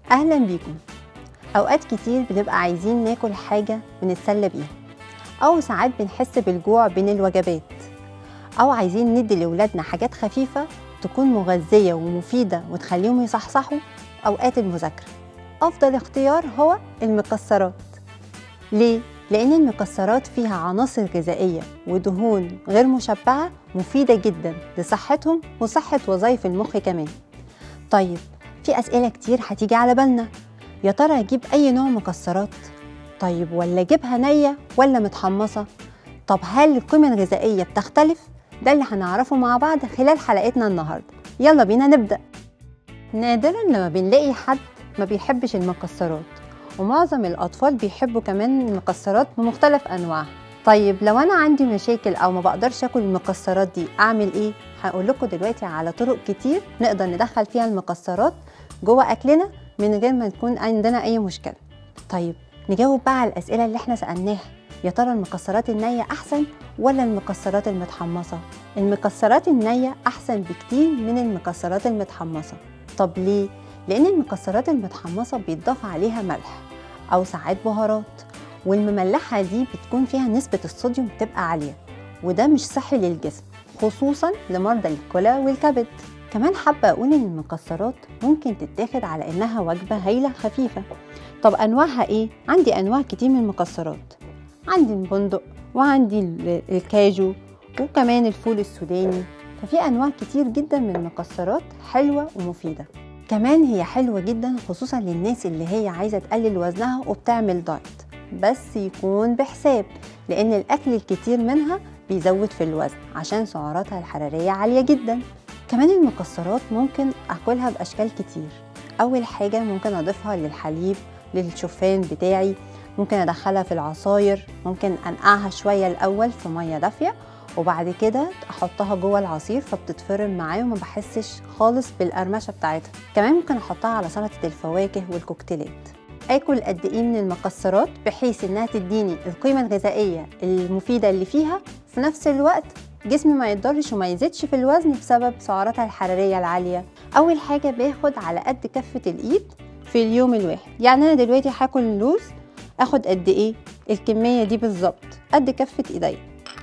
أهلا بيكم. أوقات كتير بنبقى عايزين ناكل حاجة ونتسلى بيها، أو ساعات بنحس بالجوع بين الوجبات، أو عايزين ندي لأولادنا حاجات خفيفة تكون مغذية ومفيدة وتخليهم يصحصحوا أوقات المذاكرة. أفضل اختيار هو المكسرات. ليه؟ لأن المكسرات فيها عناصر غذائية ودهون غير مشبعة مفيدة جدا لصحتهم وصحة وظائف المخ كمان. طيب، في أسئلة كتير هتيجي على بالنا، يا ترى أجيب أي نوع مكسرات؟ طيب، ولا أجيبها نية ولا متحمصة؟ طب هل القيمة الغذائية بتختلف؟ ده اللي هنعرفه مع بعض خلال حلقتنا النهاردة. يلا بينا نبدأ. نادرا لما بنلاقي حد ما بيحبش المكسرات، ومعظم الأطفال بيحبوا كمان المكسرات بمختلف أنواعها. طيب، لو أنا عندي مشاكل أو ما بقدرش أكل المكسرات دي أعمل إيه؟ هقول لكم دلوقتي على طرق كتير نقدر ندخل فيها المكسرات جوه أكلنا من غير ما يكون عندنا أي مشكلة. طيب، نجاوب بقى على الأسئلة اللي احنا سألناها. يا ترى المكسرات النية أحسن ولا المكسرات المتحمصة؟ المكسرات النية أحسن بكتير من المكسرات المتحمصة. طب ليه؟ لأن المكسرات المتحمصة بيتضاف عليها ملح أو ساعات بهارات، والمملحة دي بتكون فيها نسبة الصوديوم بتبقى عالية، وده مش صحي للجسم، خصوصا لمرضى الكلى والكبد. كمان حابة أقول إن المكسرات ممكن تتاخد على إنها وجبة هايلة خفيفة. طب أنواعها إيه؟ عندي أنواع كتير من المكسرات، عندي البندق وعندي الكاجو وكمان الفول السوداني، ففي أنواع كتير جدا من المكسرات حلوة ومفيدة. كمان هي حلوة جدا خصوصا للناس اللي هي عايزة تقلل وزنها وبتعمل دايت، بس يكون بحساب، لأن الأكل الكتير منها بيزود في الوزن عشان سعراتها الحرارية عالية جدا. كمان المكسرات ممكن أكلها بأشكال كتير. أول حاجة ممكن أضيفها للحليب، للشوفان بتاعي، ممكن أدخلها في العصاير، ممكن أنقعها شوية الأول في مية دافية وبعد كده أحطها جوه العصير فبتتفرم معايا وما بحسش خالص بالقرمشة بتاعتها. كمان ممكن أحطها على سلطة الفواكه والكوكتيلات. آكل قد إيه من المكسرات بحيث إنها تديني القيمة الغذائية المفيدة اللي فيها، في نفس الوقت جسمي ما يتضرش وما يزيدش في الوزن بسبب سعراتها الحرارية العالية. أول حاجة باخد على قد كفة الإيد في اليوم الواحد. يعني أنا دلوقتي هاكل اللوز، أخد قد إيه؟ الكمية دي بالظبط قد كفة إيدي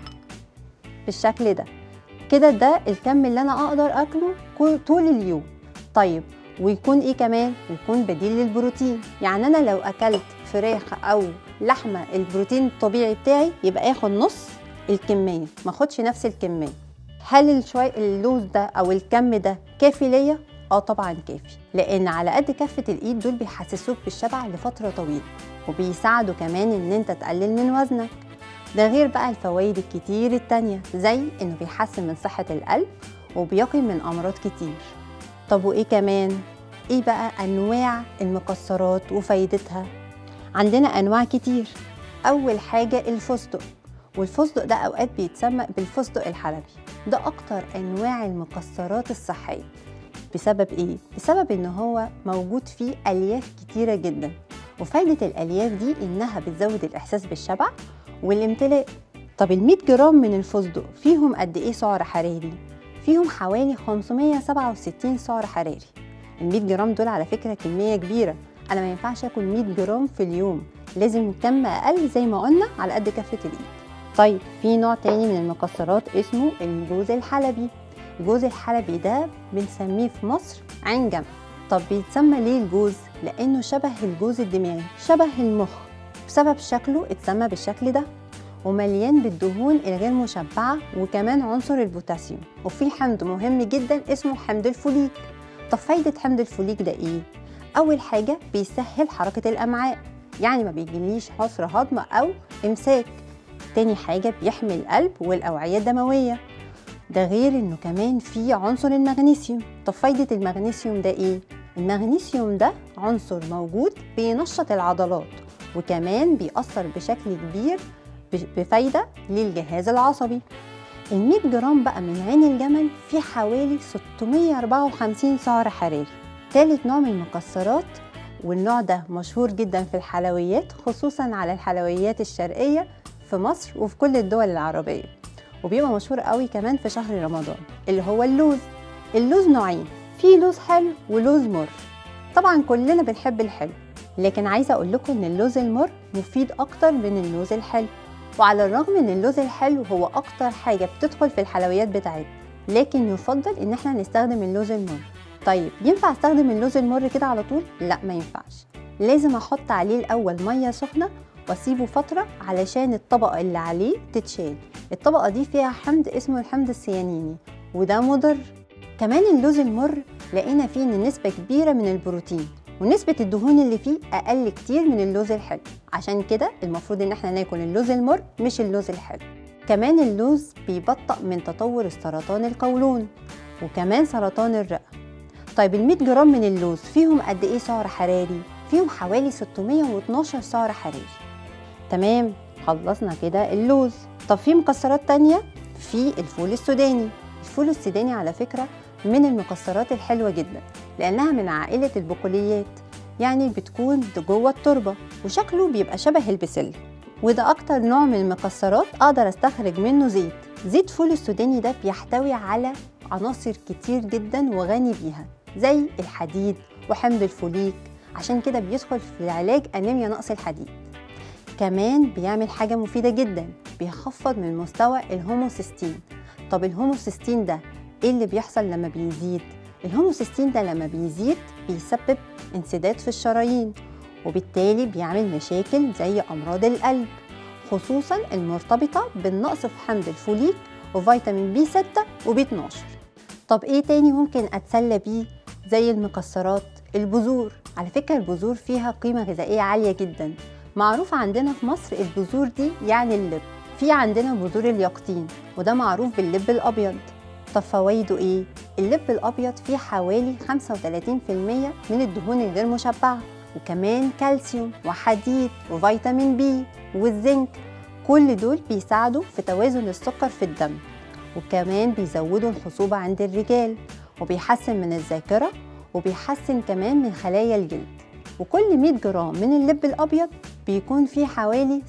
بالشكل ده كده. ده الكم اللي أنا أقدر أكله طول اليوم. طيب، ويكون إيه كمان؟ ويكون بديل للبروتين. يعني أنا لو أكلت فراخ أو لحمة البروتين الطبيعي بتاعي يبقى آخد نص الكمية، ما أخدش نفس الكمية. هل اللوز ده أو الكم ده كافي ليا؟ طبعا كافي، لأن على قد كفة الإيد دول بيحسسوك بالشبع لفترة طويلة، وبيساعدوا كمان إن أنت تقلل من وزنك. ده غير بقى الفوائد الكتير التانية، زي إنه بيحسن من صحة القلب وبيقي من أمراض كتير. طب وإيه كمان؟ إيه بقى أنواع المكسرات وفايدتها؟ عندنا أنواع كتير. أول حاجة الفستق، والفستق ده أوقات بيتسمى بالفستق الحلبي. ده أكتر أنواع المكسرات الصحية. بسبب إيه؟ بسبب إن هو موجود فيه ألياف كتيرة جدا، وفايدة الألياف دي إنها بتزود الإحساس بالشبع والامتلاء. طب ال100 جرام من الفستق فيهم قد إيه سعر حراري؟ فيهم حوالي 567 سعر حراري. ال100 جرام دول على فكرة كمية كبيرة، أنا ما ينفعش أكل 100 جرام في اليوم، لازم كم أقل زي ما قلنا على قد كفة الإيد. طيب، في نوع تاني من المكسرات اسمه الجوز الحلبي. الجوز الحلبي ده بنسميه في مصر عين جمل. طب بيتسمى ليه الجوز؟ لأنه شبه الجوز الدماغي، شبه المخ، بسبب شكله اتسمى بالشكل ده، ومليان بالدهون الغير مشبعة وكمان عنصر البوتاسيوم، وفي حمض مهم جدا اسمه حمض الفوليك. طب فايدة حمض الفوليك ده ايه؟ أول حاجة بيسهل حركة الأمعاء، يعني ما بيجيليش عسر هضم أو إمساك. تاني حاجة بيحمي القلب والأوعية الدموية. ده غير إنه كمان فيه عنصر المغنيسيوم. طب فايدة المغنيسيوم ده ايه؟ المغنيسيوم ده عنصر موجود بينشط العضلات، وكمان بيأثر بشكل كبير بفايدة للجهاز العصبي. ال100 جرام بقى من عين الجمل فيه حوالي 654 سعر حراري. ثالث نوع من المكسرات، والنوع ده مشهور جدا في الحلويات، خصوصا على الحلويات الشرقية في مصر وفي كل الدول العربية، وبيبقى مشهور قوي كمان في شهر رمضان، اللي هو اللوز. اللوز نوعين، في لوز حلو ولوز مر. طبعا كلنا بنحب الحلو، لكن عايزة أقول لكم إن اللوز المر مفيد أكتر من اللوز الحلو. وعلى الرغم إن اللوز الحلو هو أكتر حاجة بتدخل في الحلويات بتاعتنا، لكن يفضل إن احنا نستخدم اللوز المر. طيب ينفع استخدم اللوز المر كده على طول؟ لا، ما ينفعش. لازم أحط عليه الأول مية سخنة واسيبه فترة علشان الطبقة اللي عليه تتشال. الطبقة دي فيها حمض اسمه الحمض السيانيني، وده مضر. كمان اللوز المر لقينا فيه إن نسبة كبيرة من البروتين، ونسبة الدهون اللي فيه أقل كتير من اللوز الحلو. عشان كده المفروض إن احنا ناكل اللوز المر مش اللوز الحلو. كمان اللوز بيبطئ من تطور السرطان القولون وكمان سرطان الرئة. طيب ال100 جرام من اللوز فيهم قد إيه سعر حراري؟ فيهم حوالي 612 سعر حراري. تمام، خلصنا كده اللوز. طب في مكسرات تانية، في الفول السوداني. الفول السوداني على فكرة من المكسرات الحلوة جدا، لأنها من عائلة البقوليات، يعني بتكون جوه التربة وشكله بيبقى شبه البسلة، وده أكتر نوع من المكسرات أقدر أستخرج منه زيت. زيت فول السوداني ده بيحتوي على عناصر كتير جدا وغني بيها، زي الحديد وحمض الفوليك، عشان كده بيدخل في علاج أنيميا نقص الحديد. كمان بيعمل حاجة مفيدة جدا، بيخفض من مستوى الهوموسيستين. طب الهوموسيستين ده ايه اللي بيحصل لما بيزيد؟ الهوموسيستين ده لما بيزيد بيسبب انسداد في الشرايين، وبالتالي بيعمل مشاكل زي أمراض القلب، خصوصا المرتبطة بالنقص في حمض الفوليك وفيتامين بي 6 وبي 12. طب ايه تاني ممكن أتسلى بيه زي المكسرات؟ البذور. على فكرة البذور فيها قيمة غذائية عالية جدا. معروف عندنا في مصر البذور دي يعني اللب. في عندنا بذور اليقطين، وده معروف باللب الأبيض. طب فوائده ايه؟ اللب الأبيض فيه حوالي 35% من الدهون الغير مشبعة، وكمان كالسيوم وحديد وفيتامين بي والزنك. كل دول بيساعدوا في توازن السكر في الدم، وكمان بيزودوا الخصوبة عند الرجال، وبيحسن من الذاكرة، وبيحسن كمان من خلايا الجلد. وكل 100 جرام من اللب الأبيض بيكون فيه حوالي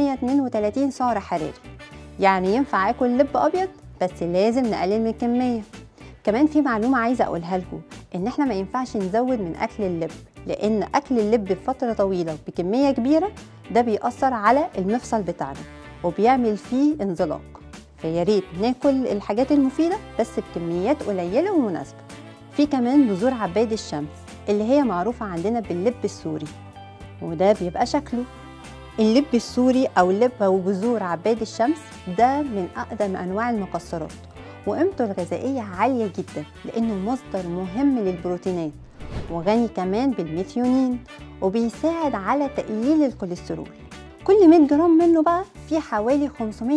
632 سعر حراري. يعني ينفع آكل لب أبيض، بس لازم نقلل من الكمية. كمان في معلومة عايزة أقولها لكم، إن إحنا ما ينفعش نزود من أكل اللب، لأن أكل اللب بفترة طويلة بكمية كبيرة ده بيأثر على المفصل بتاعنا وبيعمل فيه انزلاق. فياريت ناكل الحاجات المفيدة بس بكميات قليلة ومناسبة. في كمان بذور عباد الشمس اللي هي معروفة عندنا باللب السوري، وده بيبقى شكله. اللب السوري أو اللب أو بذور عباد الشمس ده من أقدم أنواع المكسرات، وقيمته الغذائية عالية جدا لأنه مصدر مهم للبروتينات، وغني كمان بالميثيونين، وبيساعد على تقليل الكوليسترول. كل 100 جرام منه بقى فيه حوالي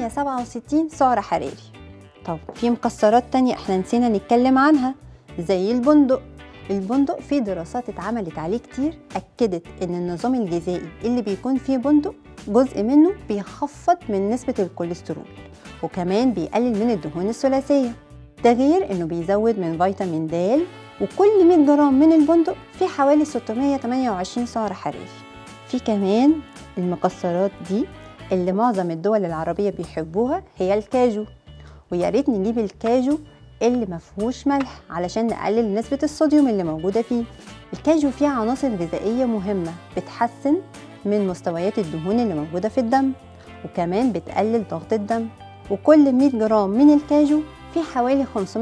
567 سعر حراري. طب في مكسرات تانية احنا نسينا نتكلم عنها، زي البندق. البندق فيه دراسات اتعملت عليه كتير أكدت إن النظام الغذائي اللي بيكون فيه بندق جزء منه بيخفض من نسبة الكوليسترول، وكمان بيقلل من الدهون الثلاثية. ده غير إنه بيزود من فيتامين د، وكل 100 جرام من البندق فيه حوالي 628 سعر حراري. في كمان المكسرات دي اللي معظم الدول العربية بيحبوها هي الكاجو، ويا ريت نجيب الكاجو اللي مفهوش ملح علشان نقلل نسبة الصوديوم اللي موجودة فيه. الكاجو فيه عناصر غذائية مهمة بتحسن من مستويات الدهون اللي موجودة في الدم، وكمان بتقلل ضغط الدم. وكل 100 جرام من الكاجو فيه حوالي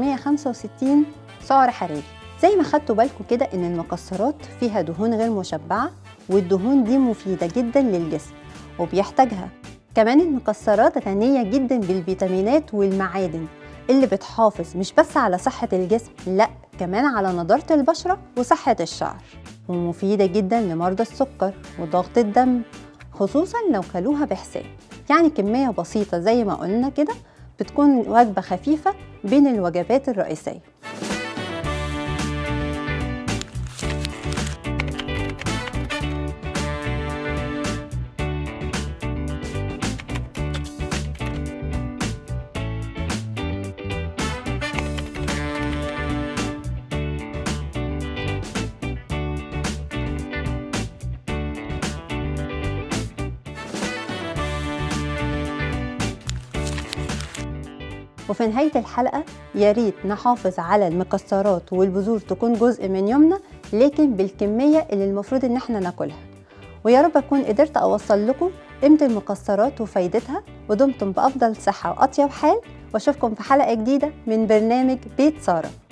565 سعر حراري. زي ما خدتوا بالكم كده ان المكسرات فيها دهون غير مشبعة، والدهون دي مفيدة جدا للجسم وبيحتاجها. كمان المكسرات غنية جدا بالفيتامينات والمعادن اللي بتحافظ مش بس على صحة الجسم، لا كمان على نضارة البشرة وصحة الشعر، ومفيدة جدا لمرضى السكر وضغط الدم، خصوصا لو كلوها بحساب. يعني كمية بسيطة زي ما قلنا كده بتكون وجبة خفيفة بين الوجبات الرئيسية. وفي نهاية الحلقة يا ريت نحافظ على المكسرات والبذور تكون جزء من يومنا، لكن بالكمية اللي المفروض ان احنا ناكلها. ويا رب اكون قدرت اوصل لكم قيمة المكسرات وفايدتها، ودمتم بأفضل صحة وأطيب حال، واشوفكم في حلقة جديدة من برنامج بيت سارة.